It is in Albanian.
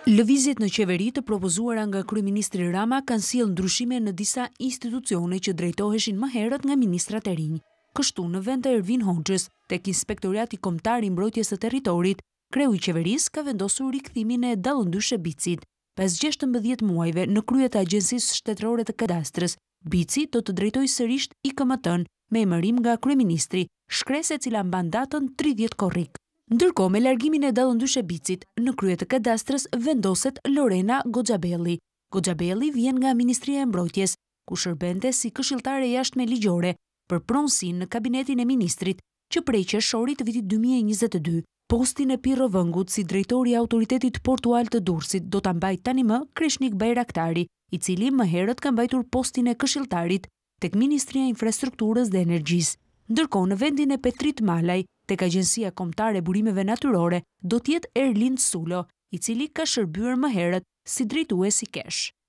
Lëvizjet në qeveri të propozuara nga kryeministri Rama kanë sjellë ndryshime në disa institucione që drejtoheshin më herët nga ministrat e rinj. Kështu, në vend të Ervin Hoxhës, tek Inspektorati Kombëtar i Mbrojtjes së Territorit, kreu i qeverisë ka vendosur rikthimin e dallëndyshe Bicit. Pas 16 muajve në krye të Agjencisë Shtetërore të Kadastrës, Bici do të drejtojë sërish IKMT-n me emërim nga kryeministri, shkresë e cila mban datën 30 korrik. Ndërkohë, me largimin e dallëndyshe Bicit, në krye të kadastrës vendoset Lorena Goxhabelli. Goxhabelli vjen nga Ministria e Mbrojtjes, ku shërbente si këshilltare jashtme ligjore për pronësinë në kabinetin e ministrit që prej qershorit të vitit 2022. Postin e Pirro Vëngut si drejtori i Autoritetit Portual të Durrësit do ta mbajë tani më Kreshnik Bajraktari, i cili më herët ka mbajtur postin e këshilltarit tek Ministria e Infrastrukturës dhe Energjisë. Ndërkohë, në vendin e Petrit Malaj, tek Agjencia Kombëtare e Burimeve Natyrore, do të jetë Erlind Sulo, i cili ka shërbyer më herët si drejtues i kesh.